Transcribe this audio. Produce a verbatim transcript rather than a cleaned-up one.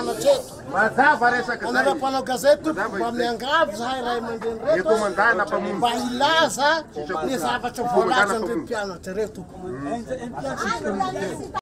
mpianatra eto. Mazava resaka zay. Anareo mpanao gazety mba miangavy zahay ray aman-dreny reto. Rekomandana mpamono. Mba ilaza ny zavatra voalaza an'ireo mpianatra reto.